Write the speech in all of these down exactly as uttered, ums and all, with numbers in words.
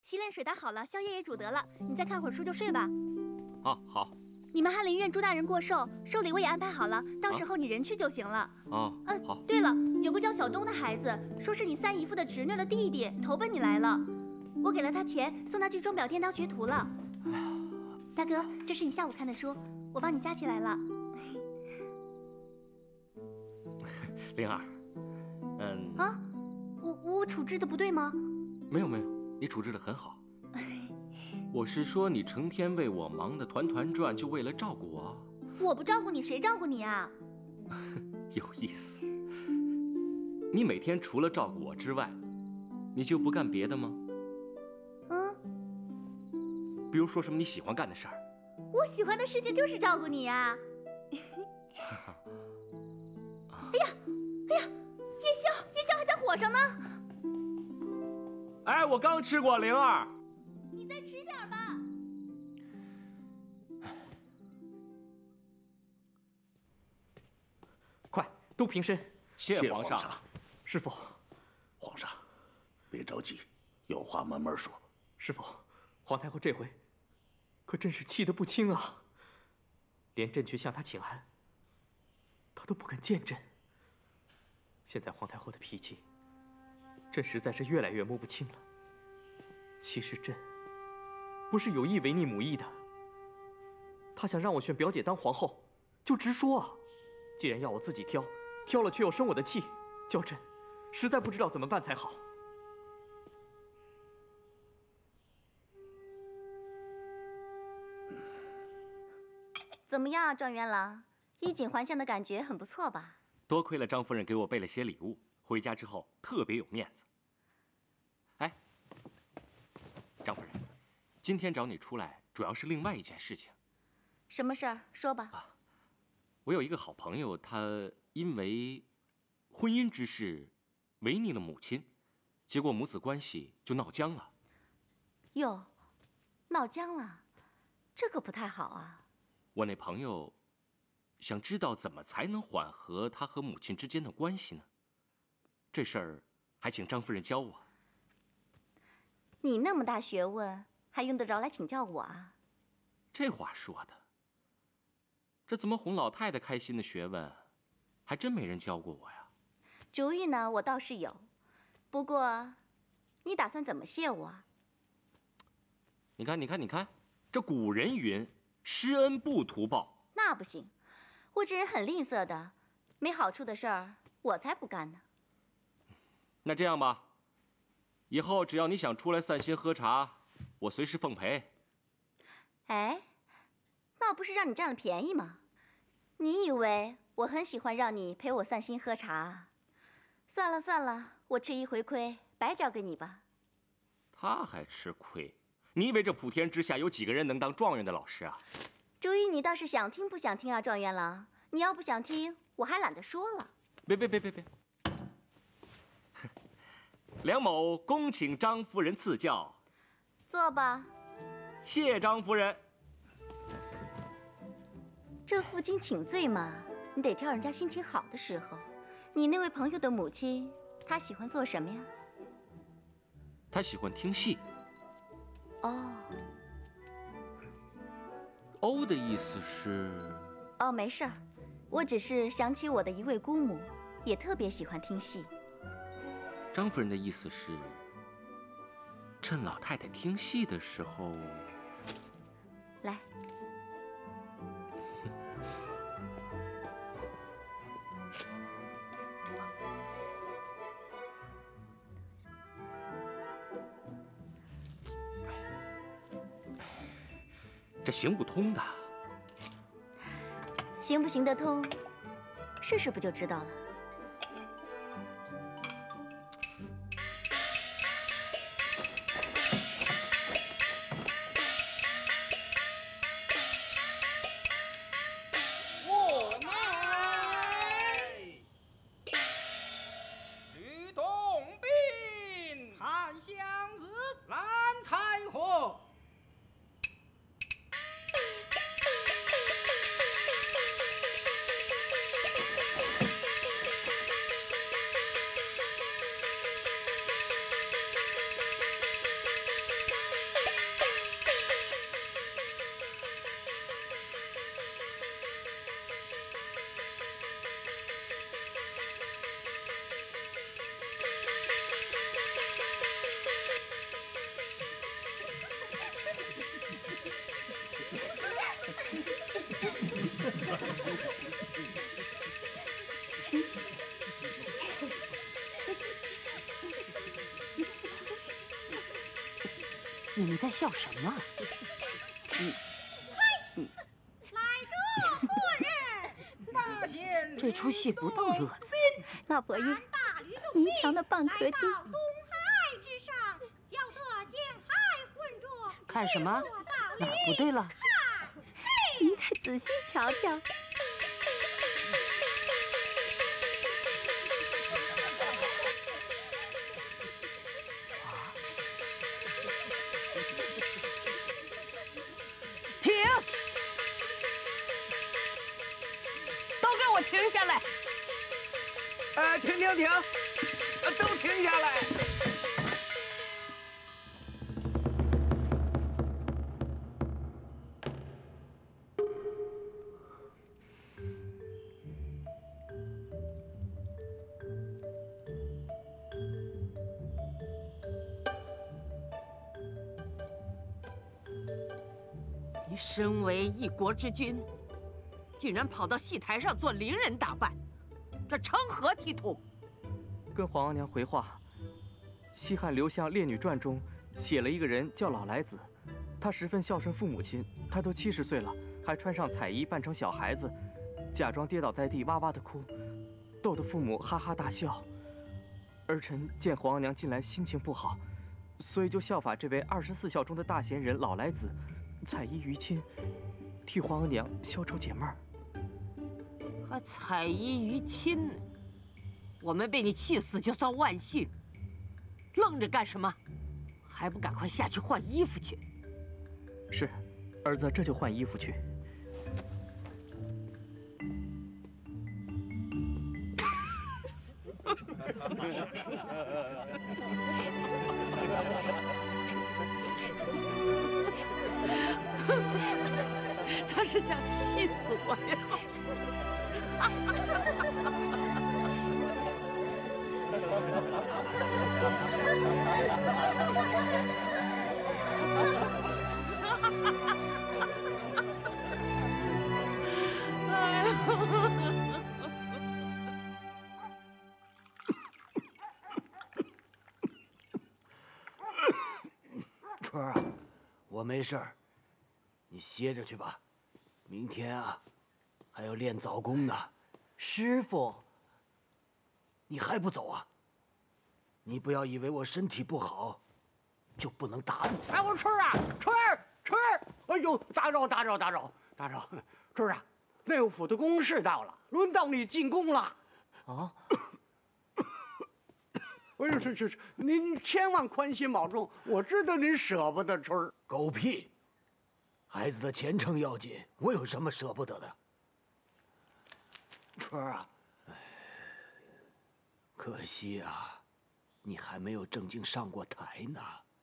洗脸水打好了，宵夜也煮得了，你再看会儿书就睡吧。 啊，好。 你们翰林院朱大人过寿，寿礼我也安排好了，到时候你人去就行了。 哦， 嗯， 好。 对了，有个叫小东的孩子，说是你三姨夫的侄女的弟弟，投奔你来了。我给了他钱，送他去钟表店当学徒了。大哥，这是你下午看的书，我帮你夹起来了。 灵儿，嗯。 啊，我我处置的不对吗？ 没有没有，你处置的很好。我是说，你成天为我忙得团团转，就为了照顾我？ 我不照顾你，谁照顾你啊？ 有意思。你每天除了照顾我之外，你就不干别的吗？ 嗯。 比如说什么你喜欢干的事儿？ 我喜欢的事情就是照顾你呀。哎呀，哎呀，夜宵，夜宵还在火上呢。 哎，我刚吃过，灵儿。 你再吃点吧。 快，都平身。 谢皇上。 师傅， 皇上，别着急，有话慢慢说。 师傅，皇太后这回可真是气得不轻啊！连朕去向她请安，她都不肯见朕。现在皇太后的脾气，朕实在是越来越摸不清了。其实朕不是有意违逆母意的，她想让我选表姐当皇后，就直说啊！既然要我自己挑，挑了却又生我的气，叫朕实在不知道怎么办才好。 怎么样啊，状元郎？衣锦还乡的感觉很不错吧？ 多亏了张夫人给我备了些礼物，回家之后特别有面子。哎，张夫人，今天找你出来主要是另外一件事情。 什么事儿？说吧。 啊，我有一个好朋友，他因为婚姻之事违逆了母亲，结果母子关系就闹僵了。 哟，闹僵了，这可不太好啊。 我那朋友想知道怎么才能缓和他和母亲之间的关系呢？这事儿还请张夫人教我。 你那么大学问，还用得着来请教我啊？ 这话说的，这怎么哄老太太开心的学问，还真没人教过我呀。 主意呢，我倒是有，不过你打算怎么谢我啊？ 你看，你看，你看，这古人云：“施恩不图报。” 那不行，我这人很吝啬的，没好处的事儿我才不干呢。 那这样吧，以后只要你想出来散心喝茶，我随时奉陪。 哎，那不是让你占了便宜吗？你以为我很喜欢让你陪我散心喝茶？算了算了，我吃一回亏，白交给你吧。 他还吃亏？你以为这普天之下有几个人能当状元的老师啊？ 主意你倒是想听不想听啊，状元郎？你要不想听，我还懒得说了。 别别别别别！梁某恭请张夫人赐教。 坐吧。 谢张夫人。 这负荆请罪嘛，你得挑人家心情好的时候。你那位朋友的母亲，她喜欢做什么呀？ 她喜欢听戏。 哦。 哦的意思是？ 哦，没事儿，我只是想起我的一位姑母，也特别喜欢听戏。 张夫人的意思是，趁老太太听戏的时候， 来。 这行不通的。 行不行得通，试试不就知道了。 我来，吕洞宾，檀香子，蓝采和。 你们在笑什么？ 嗯嗯，来着，夫人，八仙这出戏不逗乐子。 老佛爷，您瞧那蚌壳精。 看什么？哪儿不对了？ 您再仔细瞧瞧。 停！都给我停下来！ 呃，停停停，呃，都停下来！ 你身为一国之君，竟然跑到戏台上做伶人打扮，这成何体统？ 跟皇额娘回话，西汉刘向《烈女传》中写了一个人叫老来子，他十分孝顺父母亲，他都七十岁了，还穿上彩衣扮成小孩子，假装跌倒在地哇哇的哭，逗得父母哈哈大笑。儿臣见皇额娘近来心情不好，所以就效法这位二十四孝中的大贤人老来子。 彩衣娱亲，替皇额娘消愁解闷儿。 还彩衣娱亲呢？我们被你气死就算万幸，愣着干什么？还不赶快下去换衣服去！ 是，儿子这就换衣服去。 他是想气死我呀！哎呀！ 春儿啊，我没事儿。 你歇着去吧，明天啊，还要练早功呢。 师傅， 你还不走啊？你不要以为我身体不好，就不能打你。 哎，我春儿啊，春儿，春儿，哎呦，打扰打扰打扰打扰，春儿啊，内务府的公事到了，轮到你进宫了。 啊！ 哎呦，是是是，您千万宽心保重，我知道您舍不得春儿。 狗屁！ 孩子的前程要紧，我有什么舍不得的？春儿啊，可惜啊，你还没有正经上过台呢。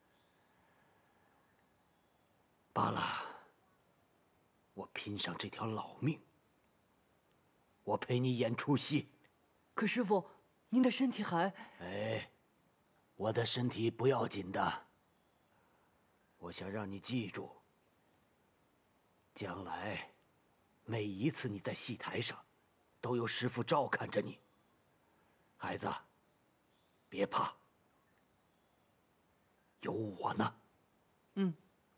罢了，我拼上这条老命，我陪你演出戏。 可师傅，您的身体还…… 哎，我的身体不要紧的。我想让你记住。 将来，每一次你在戏台上，都有师傅照看着你。孩子，别怕，有我呢。 嗯。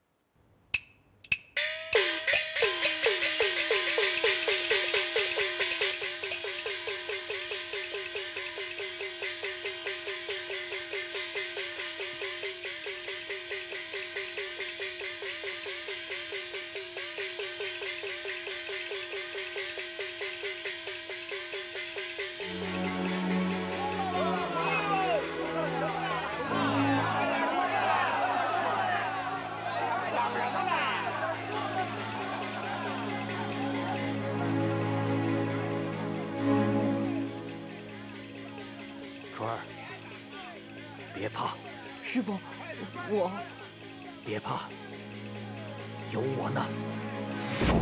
别怕， 师傅，我别怕，有我呢。走。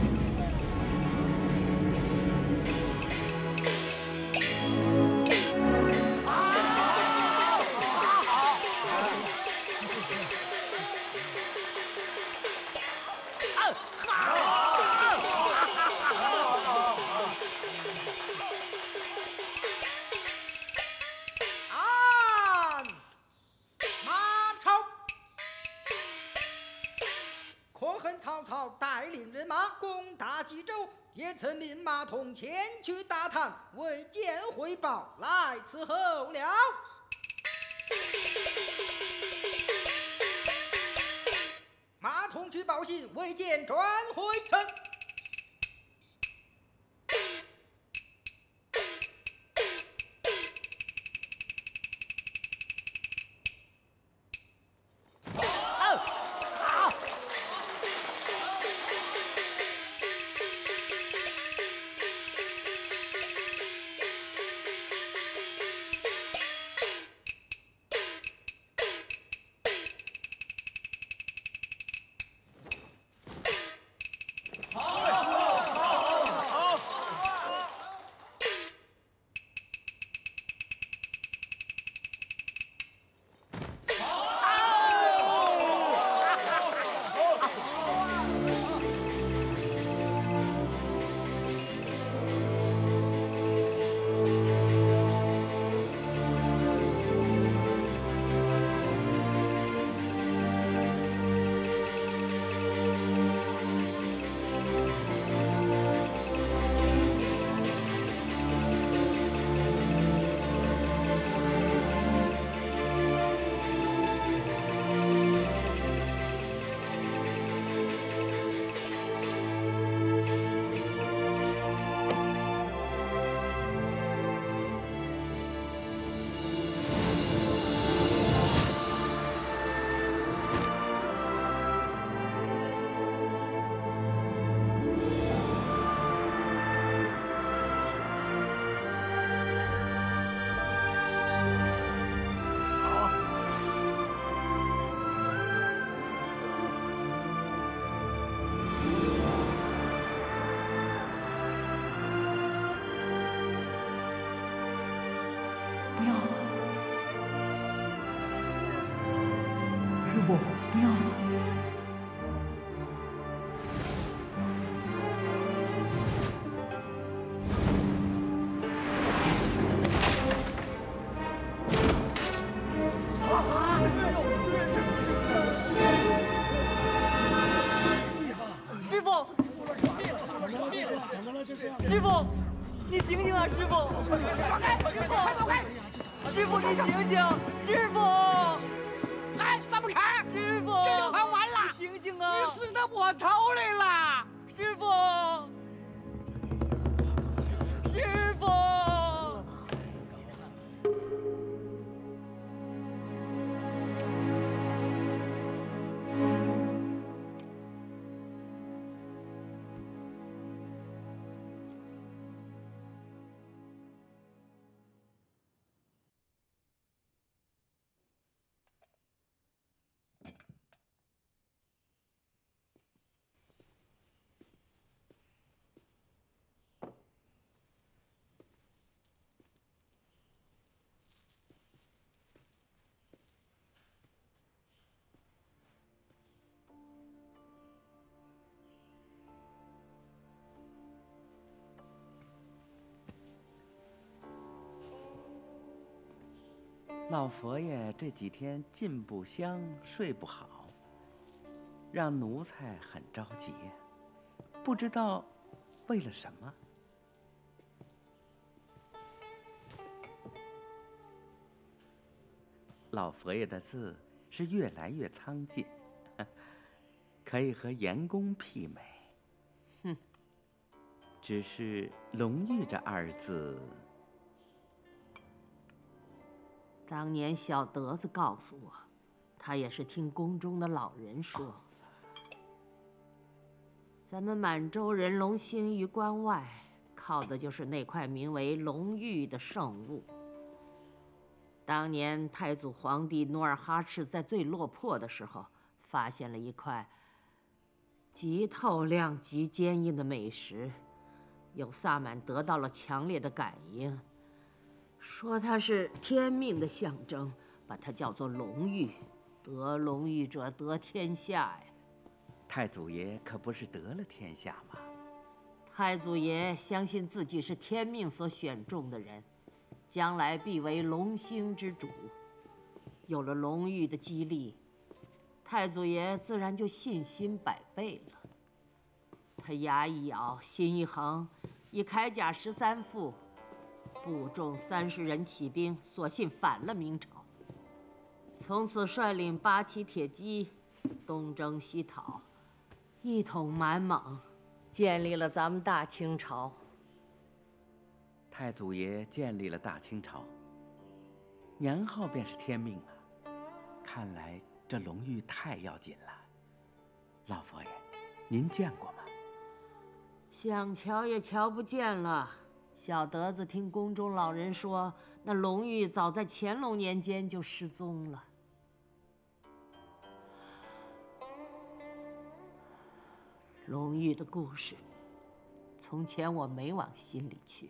恨曹操带领人马攻打冀州，也曾命马童前去打探，未见回报，来伺候了。马童去报信，未见转回城。 师傅，你醒醒啊！师傅， 走开！快走开！ 师傅，你醒醒！师傅， 哎，怎么看？ 师傅， 这就还完了！ 你醒醒啊！ 你死到我头里了！ 师傅，师傅。 老佛爷这几天进不香，睡不好，让奴才很着急，不知道为了什么。老佛爷的字是越来越苍劲，可以和严公媲美。 哼， 只是“龙玉”这二字。 当年小德子告诉我，他也是听宫中的老人说，哦、咱们满洲人龙兴于关外，靠的就是那块名为龙玉的圣物。当年太祖皇帝努尔哈赤在最落魄的时候，发现了一块极透亮、极坚硬的美石，有萨满得到了强烈的感应。说它是天命的象征，把它叫做龙玉，得龙玉者得天下呀。 太祖爷可不是得了天下吗？ 太祖爷相信自己是天命所选中的人，将来必为龙兴之主。有了龙玉的激励， 太祖爷自然就信心百倍了。他牙一咬，心一横，以铠甲十三副，部众三十人起兵，索性反了明朝。从此率领八旗铁骑，东征西讨，一统满蒙，建立了咱们大清朝。 太祖爷建立了大清朝，年号便是天命啊！看来这隆裕太要紧了。老佛爷，您见过吗？ 想瞧也瞧不见了。小德子听宫中老人说，那隆裕早在乾隆年间就失踪了。隆裕的故事，从前我没往心里去，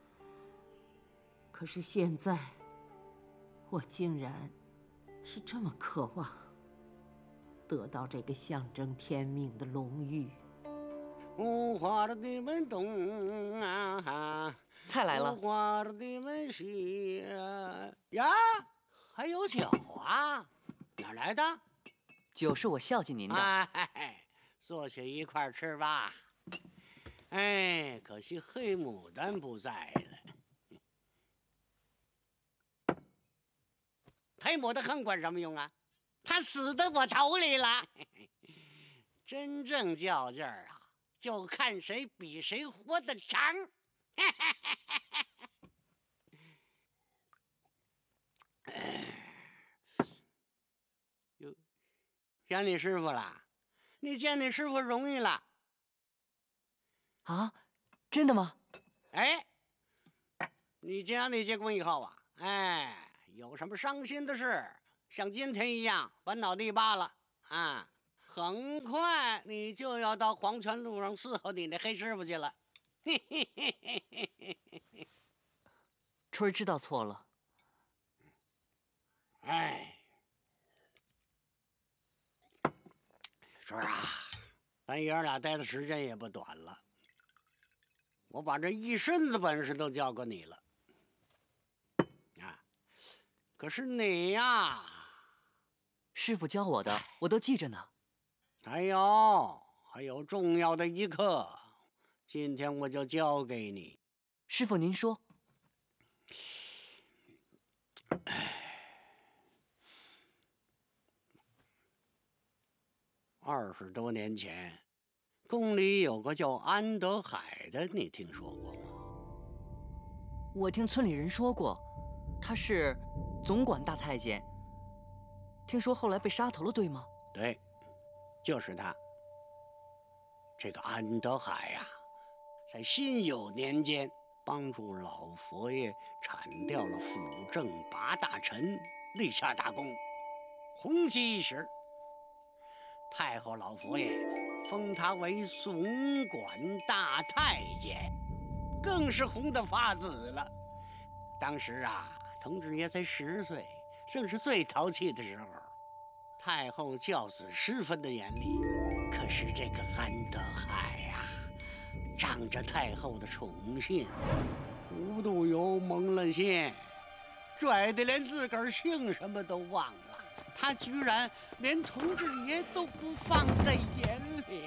可是现在，我竟然是这么渴望得到这个象征天命的隆裕。 五花的地门东啊， 菜来了。 五花的地门西啊，呀，还有酒啊？哪来的？ 酒是我孝敬您的。 哎，坐下一块吃吧。哎，可惜黑牡丹不在了。黑牡丹恨管什么用啊？他死在我头里了。真正较劲儿啊，就看谁比谁活得长。哟，想你师傅了？你见你师傅容易了？ 啊，真的吗？ 哎，你见你结婚以后啊，哎，有什么伤心的事，像今天一样烦恼地扒了啊，很快你就要到黄泉路上伺候你那黑师傅去了。 春儿知道错了。 哎，春儿啊，咱爷儿俩待的时间也不短了，我把这一身的本事都教给你了啊！可是你呀， 师傅教我的，我都记着呢。 还有，还有重要的一课，今天我就教给你。 师傅，您说。 二十多年前，宫里有个叫安德海的，你听说过吗？ 我听村里人说过，他是总管大太监。听说后来被杀头了，对吗？ 对，就是他。这个安德海呀、啊，在辛酉年间帮助老佛爷铲掉了辅政八大臣，立下大功，红极一时。太后老佛爷封他为总管大太监，更是红得发紫了。当时啊，同治爷才十岁，正是最淘气的时候。太后教子十分的严厉，可是这个安德海呀、啊，仗着太后的宠信，糊涂油蒙了心，拽得连自个儿姓什么都忘了。他居然连同治爷都不放在眼里。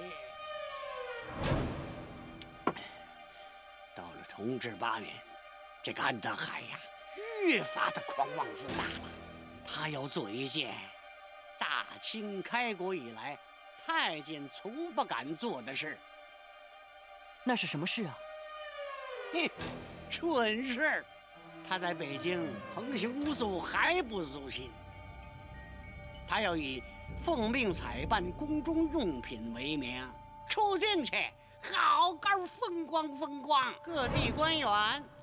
到了同治八年，这个安德海呀，越发的狂妄自大了。他要做一件大清开国以来太监从不敢做的事。 那是什么事啊？ 嘿，蠢事！他在北京横行无阻，还不足心。他要以奉命采办宫中用品为名，出京去，好好风光风光。各地官员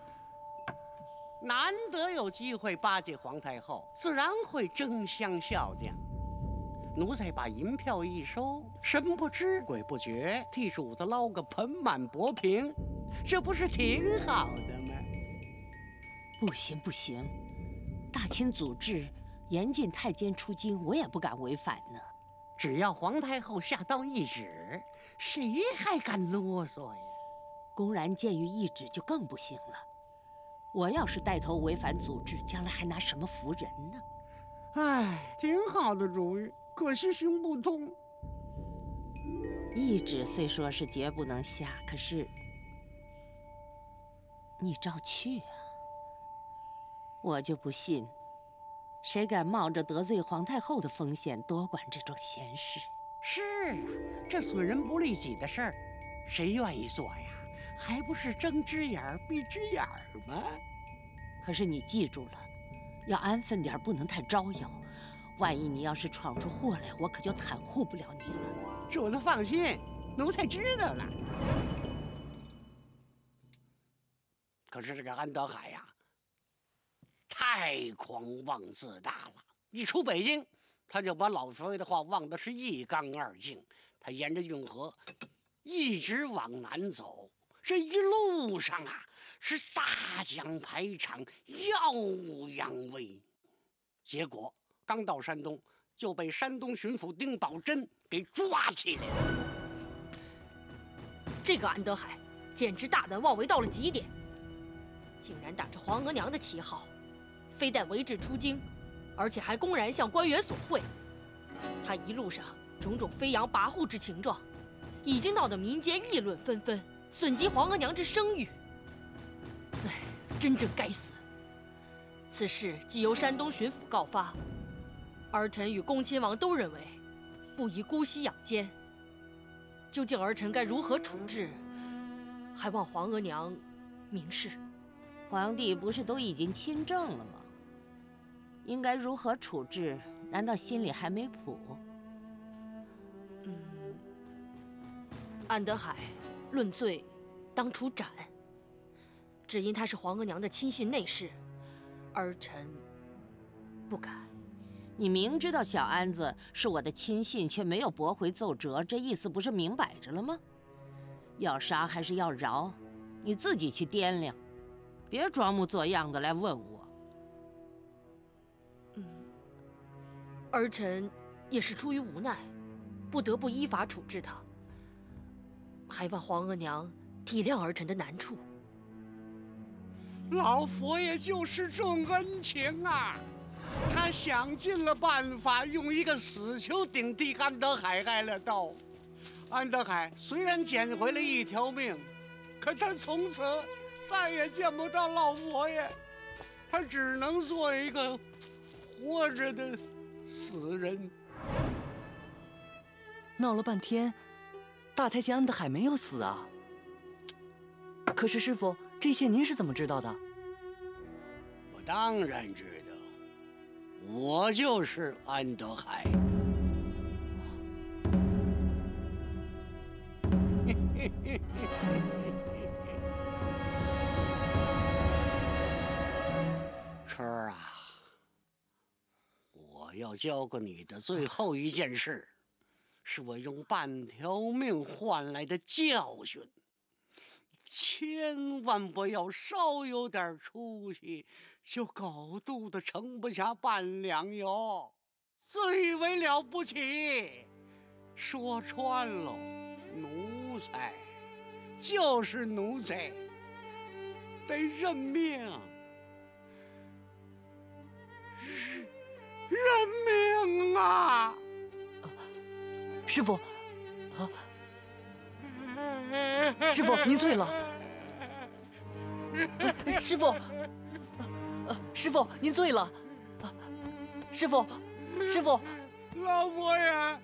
难得有机会巴结皇太后，自然会争相笑将。奴才把银票一收，神不知鬼不觉，替主子捞个盆满钵平，这不是挺好的吗？ 不行不行，大清祖制严禁太监出京，我也不敢违反呢。 只要皇太后下道懿旨，谁还敢啰嗦呀？ 公然僭越懿旨就更不行了。我要是带头违反祖制，将来还拿什么服人呢？ 哎，挺好的主意。 可是行不通。 懿旨虽说是绝不能下，可是你照去啊！我就不信，谁敢冒着得罪皇太后的风险多管这种闲事？ 是啊，这损人不利己的事儿，谁愿意做呀？还不是睁只眼儿闭只眼儿吗？ 可是你记住了，要安分点，不能太招摇。万一你要是闯出祸来，我可就袒护不了你了。 主子放心，奴才知道了。可是这个安德海呀，太狂妄自大了。一出北京，他就把老佛爷的话忘得是一干二净。他沿着运河一直往南走，这一路上啊，是大江排场，耀武扬威。结果刚到山东，就被山东巡抚丁宝桢给抓起来了。 这个安德海简直大胆妄为到了极点，竟然打着皇额娘的旗号，非但违制出京，而且还公然向官员索贿。他一路上种种飞扬跋扈之情状，已经闹得民间议论纷纷，损及皇额娘之声誉。唉，真正该死！此事既由山东巡抚告发，儿臣与恭亲王都认为不宜姑息养奸。究竟儿臣该如何处置，还望皇额娘明示。 皇帝不是都已经亲政了吗？应该如何处置？难道心里还没谱？ 嗯，安德海论罪，当处斩。只因他是皇额娘的亲信内侍，儿臣不敢。 你明知道小安子是我的亲信，却没有驳回奏折，这意思不是明摆着了吗？要杀还是要饶，你自己去掂量，别装模作样的来问我。 嗯，儿臣也是出于无奈，不得不依法处置他。还望皇额娘体谅儿臣的难处。 老佛爷就是重恩情啊！他想尽了办法，用一个死囚顶替安德海挨了刀。安德海虽然捡回了一条命，可他从此再也见不到老佛爷，他只能做一个活着的死人。 闹了半天，大太监安德海没有死啊！可是师傅，这些您是怎么知道的？ 我当然知道。我就是安德海。春儿啊，我要教给你的最后一件事，是我用半条命换来的教训。千万不要稍有点出息，就狗肚子盛不下半两油。最为了不起，说穿了，奴才就是奴才，得认命，认命啊！ 师傅，啊，师傅您醉了。呃、师傅，呃，师傅您醉了。呃、师傅，师傅， 老佛爷，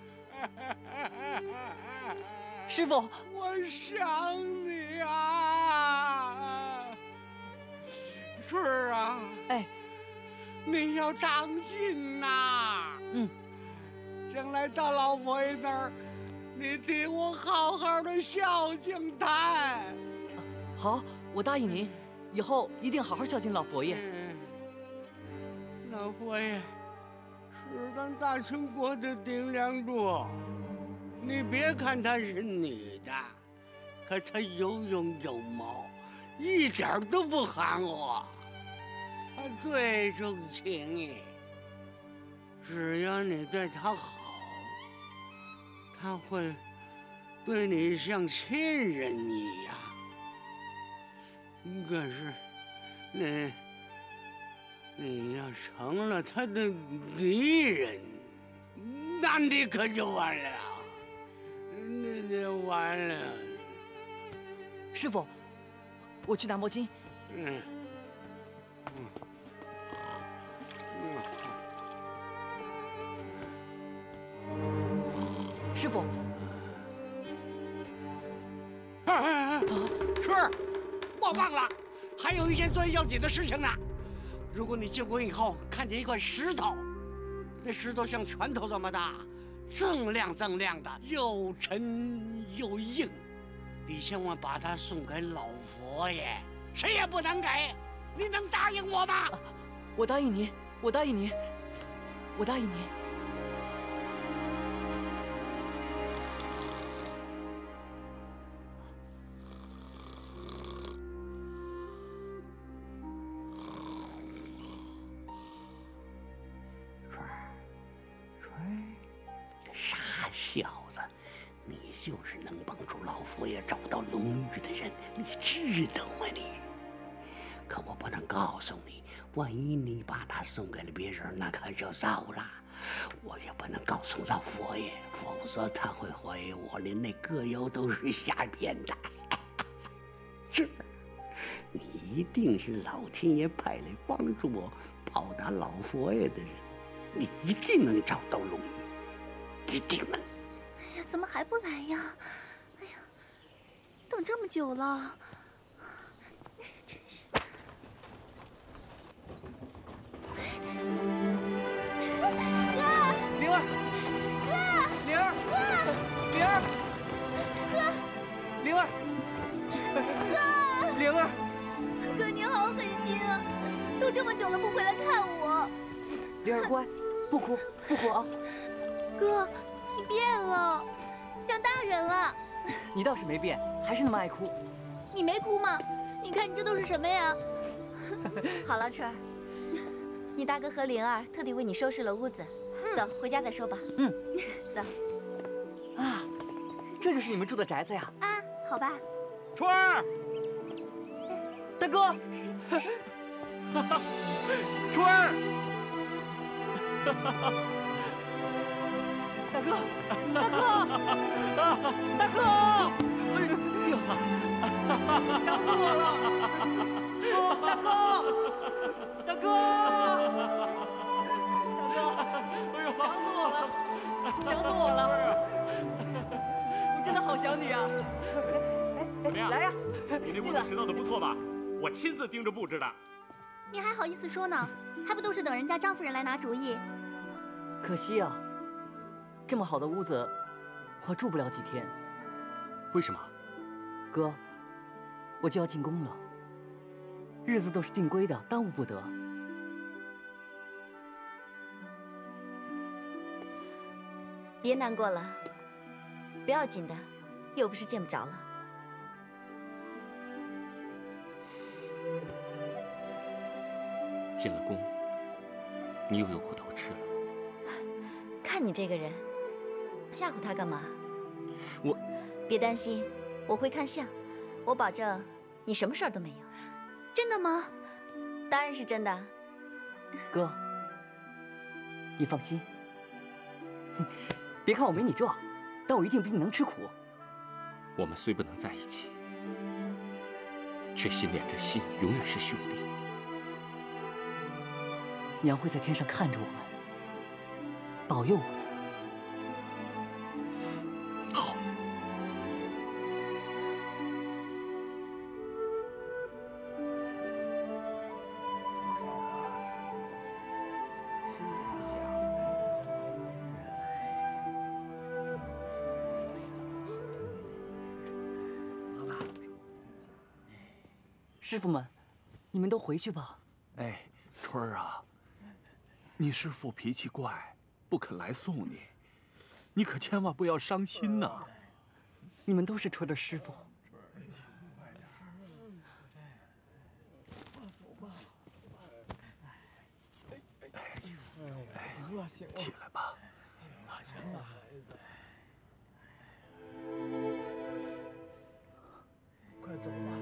师傅， 我想你啊，春儿啊， 哎， 你要长进呐。 嗯， 将来到老佛爷那儿，你替我好好的孝敬他。 好，我答应您，以后一定好好孝敬老佛爷。 嗯、老佛爷是咱大清国的顶梁柱，你别看他是女的，可他有勇有谋，一点都不含糊。他最重情义，只要你对他好，他会对你像亲人一样。可是，你你要成了他的敌人， 那你可就完了，你就完了。 师傅，我去拿毛巾。 嗯。嗯。 嗯。师傅。 哎哎哎！春儿，我忘了，还有一件最要紧的事情呢。如果你进宫以后看见一块石头，那石头像拳头这么大，锃亮锃亮的，又沉又硬，你千万把它送给老佛爷，谁也不能给。你能答应我吗？ 我答应你，我答应你，我答应你。 小子，你就是能帮助老佛爷找到龙玉的人，你知道吗你？可我不能告诉你，万一你把他送给了别人，那可就糟了。我也不能告诉老佛爷，否则他会怀疑我连那歌谣都是瞎编的。这，你一定是老天爷派来帮助我报答老佛爷的人，你一定能找到龙玉，一定能。 哎呀，怎么还不来呀？哎呀，等这么久了，真是。哥， 灵儿， 哥， 灵儿， 哥， 灵儿， 哥， 灵儿， 哥， 灵儿， 哥，你好狠心啊！都这么久了不回来看我。 灵儿乖，不哭不哭啊！ 哥，你变了，像大人了。 你倒是没变，还是那么爱哭。 你没哭吗？你看你这都是什么呀？ 好了，春儿，你大哥和灵儿特地为你收拾了屋子，嗯、走，回家再说吧。 嗯， 走。 啊，这就是你们住的宅子呀？ 啊，好吧。 春儿， 大哥， 春儿， 大哥，大哥，大哥，哎呦，想死我了！哦，大哥，大哥，大哥， 哎呦， 想死我了，想死我了！我真的好想你啊！哎怎么样？ 来呀！ 你那屋子拾掇的不错吧？我亲自盯着布置的。 你还好意思说呢？还不都是等人家张夫人来拿主意？ 可惜啊，这么好的屋子，我住不了几天。 为什么？ 哥，我就要进宫了，日子都是定规的，耽误不得。 别难过了，不要紧的，又不是见不着了。 进了宫，你又有苦头吃了。 看你这个人，吓唬他干嘛？ 我， 别担心，我会看相，我保证你什么事儿都没有。 真的吗？ 当然是真的。 哥，你放心，别看我没你壮，但我一定比你能吃苦。 我们虽不能在一起，却心连着心，永远是兄弟。 娘会在天上看着我们，保佑我们。 好。 师傅们，你们都回去吧。 哎，春儿啊。你师父脾气怪，不肯来送你，你可千万不要伤心呐！ 你们都是春儿的师傅。 走吧。行了行了，起来吧。行了，孩子。快走吧。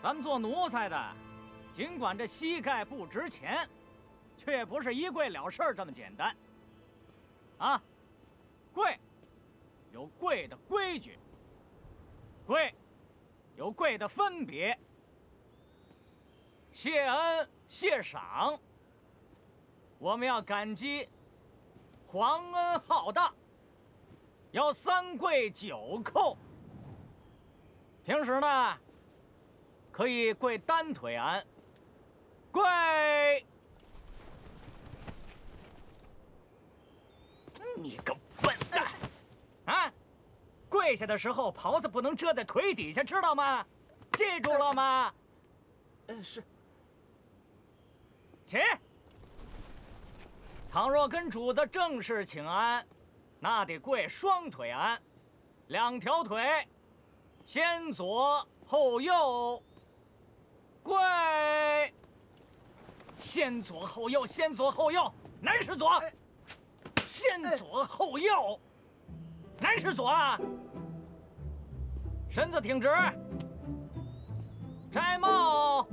咱们做奴才的，尽管这膝盖不值钱，却不是一跪了事儿这么简单。啊，跪有跪的规矩，跪有跪的分别。谢恩谢赏，我们要感激皇恩浩大，要三跪九叩。平时呢，可以跪单腿安，跪。你个笨蛋！啊，跪下的时候袍子不能遮在腿底下，知道吗？记住了吗？ 呃，是。 起。倘若跟主子正式请安，那得跪双腿安，两条腿，先左后右，跪。先左后右，先左后右，男是左。先左后右，男是左啊。身子挺直，摘帽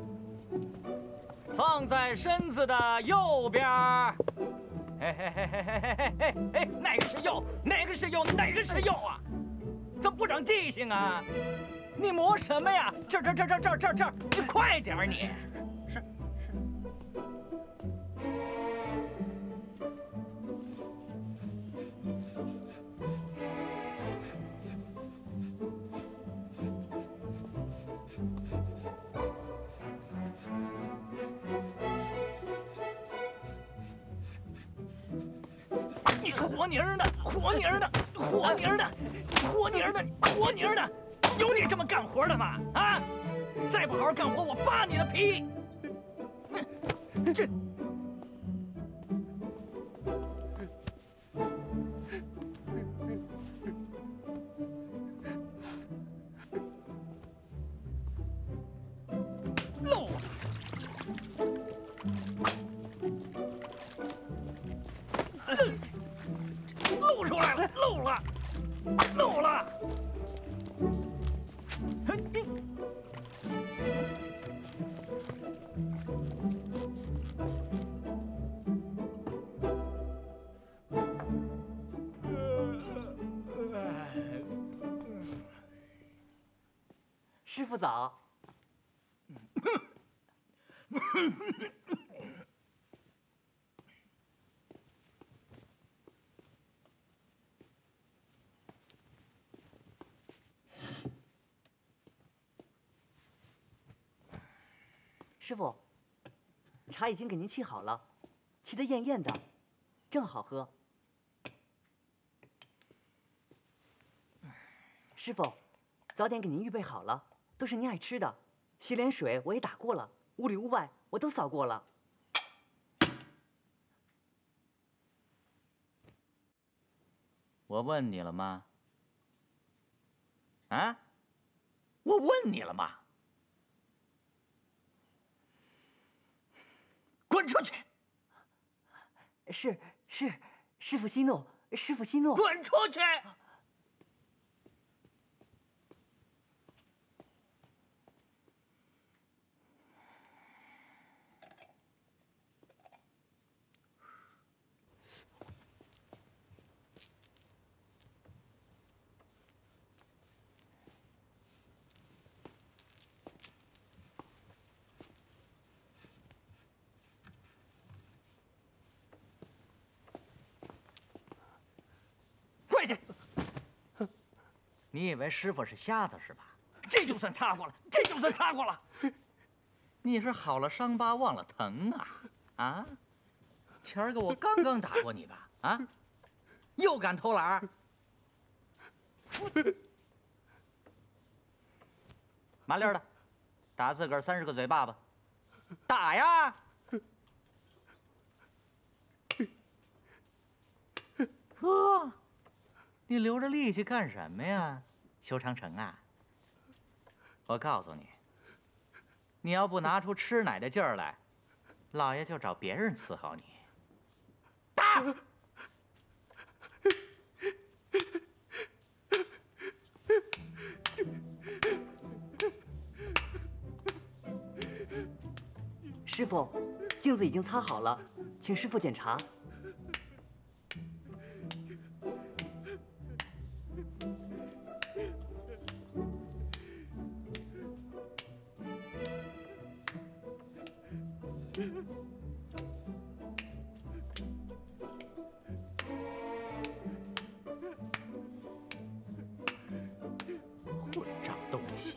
放在身子的右边儿。嘿嘿嘿嘿嘿嘿嘿嘿嘿，哪个是右？哪个是右？哪个是右啊？怎么不长记性啊？你磨什么呀？这这这这这这这，你快点儿你！是。你活泥儿呢？活泥儿呢？活泥儿呢？活泥儿呢？活泥儿呢？有你这么干活的吗？啊！再不好好干活，我扒你的皮！这。漏了。露出来了，漏了，漏了。 师傅早。师傅，茶已经给您沏好了，沏得艳艳的，正好喝。师傅，早点给您预备好了，都是您爱吃的。洗脸水我也打过了，屋里屋外我都扫过了。 我问你了吗？啊？我问你了吗？滚出去！ 是是，师傅息怒，师傅息怒。 滚出去！跪下！你以为师傅是瞎子是吧？这就算擦过了，这就算擦过了。你是好了伤疤忘了疼啊！啊，前儿个我刚刚打过你吧？啊，又敢偷懒儿？麻利儿的，打自个儿三十个嘴巴吧！打呀！呵。你留着力气干什么呀？修长城啊！我告诉你，你要不拿出吃奶的劲儿来，老爷就找别人伺候你。打！ 师傅，镜子已经擦好了，请师傅检查。 混账东西！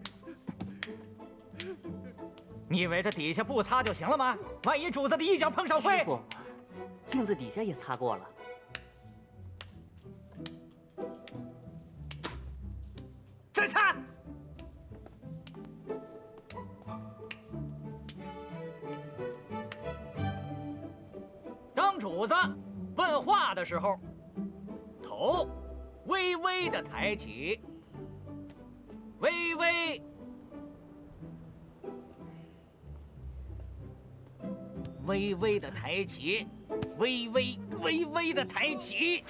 你以为这底下不擦就行了吗？万一主子的一脚碰上灰…… 师傅，镜子底下也擦过了。 再擦！当主子问话的时候，头微微的抬起，微微。 微微的抬起，微微微微的抬起，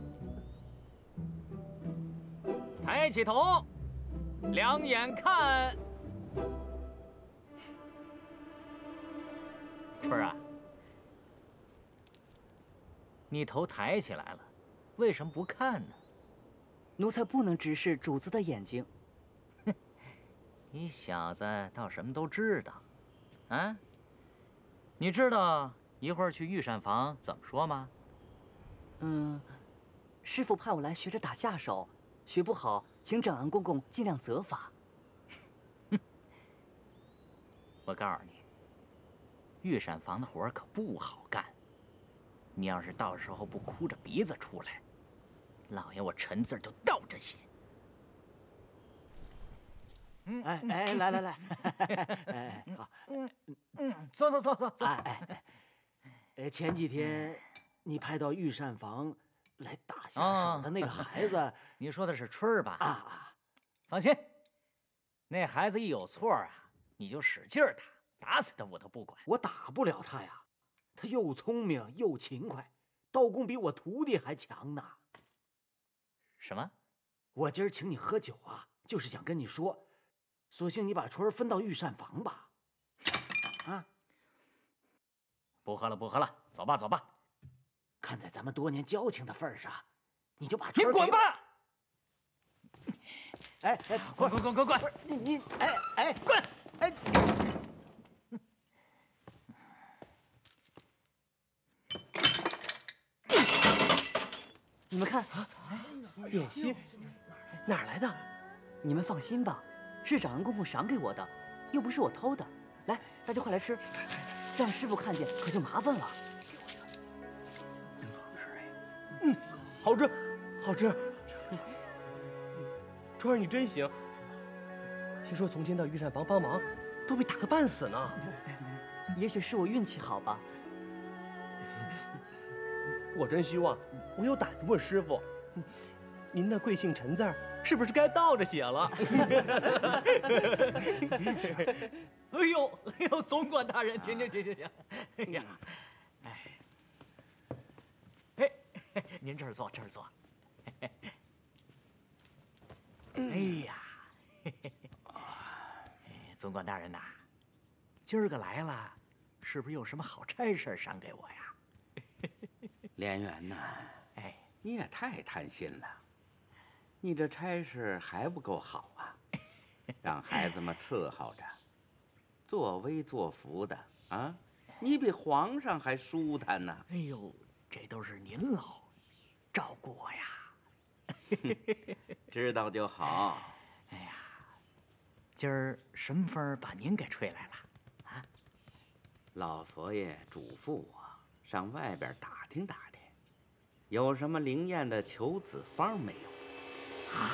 抬起头，两眼看。春儿啊，你头抬起来了，为什么不看呢？ 奴才不能直视主子的眼睛。 哼，你小子倒什么都知道，啊？ 你知道一会儿去御膳房怎么说吗？ 嗯，师傅派我来学着打下手，学不好，请长安公公尽量责罚。 哼，我告诉你，御膳房的活儿可不好干。你要是到时候不哭着鼻子出来，老爷我陈字就倒着写。 嗯，哎哎，来来来，哎，好， 嗯嗯，坐坐坐坐坐。 哎哎，哎，前几天你派到御膳房来打下手的那个孩子，哦、 你说的是春儿吧？ 啊啊， 放心，那孩子一有错啊，你就使劲打，打死他我都不管。 我打不了他呀，他又聪明又勤快，刀工比我徒弟还强呢。 什么？ 我今儿请你喝酒啊，就是想跟你说。 索性你把春儿分到御膳房吧，啊！ 不喝了，不喝了，走吧，走吧。 看在咱们多年交情的份上，你就把春儿……你滚吧！ 哎哎， 滚滚滚滚滚！ 你你哎哎滚！ 哎！ 你们看， 点心哪儿来的？ 你们放心吧。 是长安公公赏给我的，又不是我偷的。来，大家快来吃，这样师傅看见可就麻烦了。 嗯，好吃，好吃。春儿，你真行。听说从前到御膳房帮忙，都被打个半死呢。 也许是我运气好吧。 我真希望我有胆子问师傅。 您那贵姓陈字儿是不是该倒着写了？ 哎呦，哎呦，总管大人，请请请请请！哎呀，哎，哎，您这儿坐，这儿坐。哎呀，总管大人呐，今儿个来了，是不是有什么好差事赏给我呀？ 连元呐， 哎， 你也太贪心了。 你这差事还不够好啊！让孩子们伺候着，作威作福的啊！你比皇上还舒坦呢。 哎呦，这都是您老照顾我呀。 知道就好。 哎呀，今儿什么风把您给吹来了啊？ 老佛爷嘱咐我上外边打听打听，有什么灵验的求子方没有？ 啊！